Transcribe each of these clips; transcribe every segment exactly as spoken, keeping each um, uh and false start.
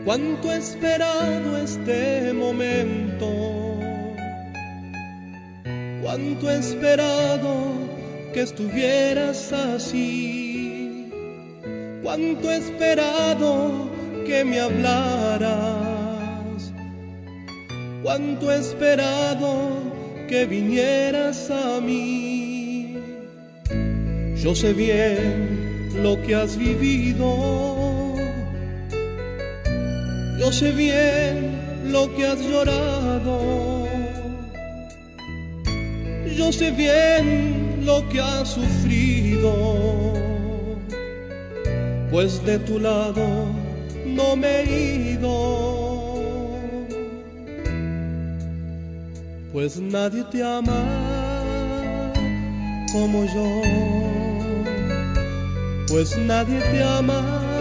Cuánto he esperado este momento, cuánto he esperado que estuvieras así, cuánto he esperado que me hablaras, cuánto he esperado que vinieras a mí. Yo sé bien lo que has vivido, yo sé bien lo que has llorado, yo sé bien lo que has sufrido, pues de tu lado no me he ido, pues nadie te ama como yo, pues nadie te ama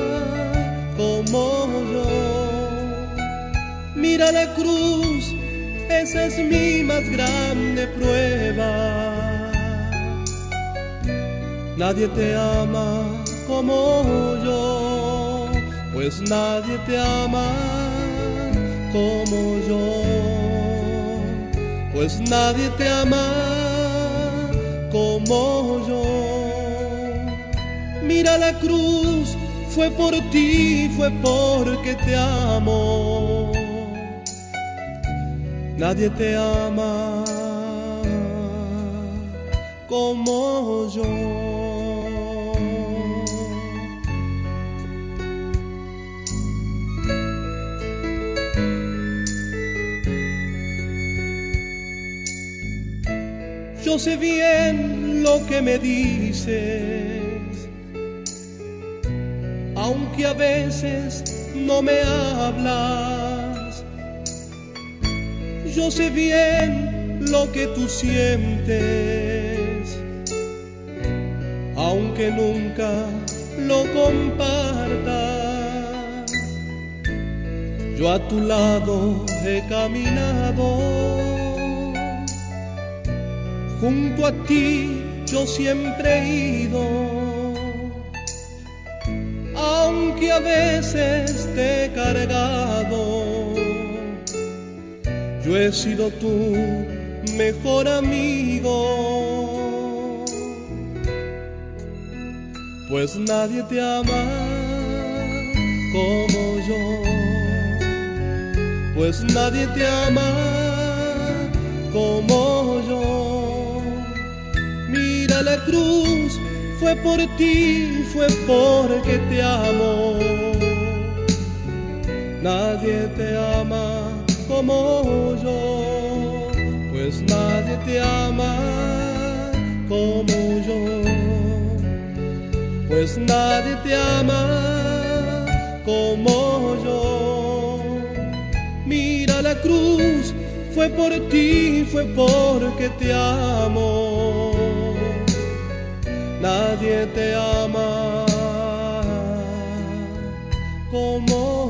como yo. Mira la cruz, esa es mi más grande prueba. Nadie te ama como yo, pues nadie te ama como yo, pues nadie te ama como yo. Mira la cruz, fue por ti, fue porque te amo. Nadie te ama como yo. Yo sé bien lo que me dices, aunque a veces no me hablas. Yo sé bien lo que tú sientes, aunque nunca lo compartas. Yo a tu lado he caminado, junto a ti yo siempre he ido, aunque a veces te he cargado. Yo he sido tu mejor amigo, pues nadie te ama como yo, pues nadie te ama como yo. Mira la cruz, fue por ti, fue porque te amo. Nadie te ama como yo, pues nadie te ama como yo, pues nadie te ama como yo. Mira la cruz, fue por ti, fue porque te amo. Nadie te ama como